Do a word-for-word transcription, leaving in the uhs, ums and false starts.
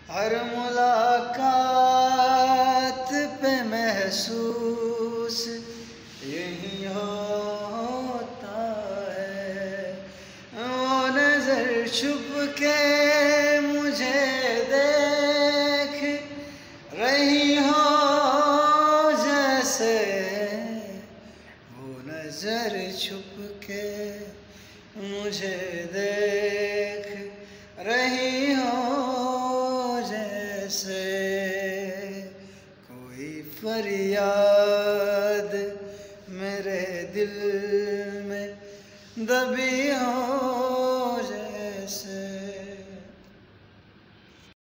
हर मुलाकात पे महसूस यही होता है। वो नजर छुप के मुझे देख रही हो जैसे, वो नजर छुप के मुझे देख रही हो जैसे। कोई फरियाद मेरे दिल में दबी हो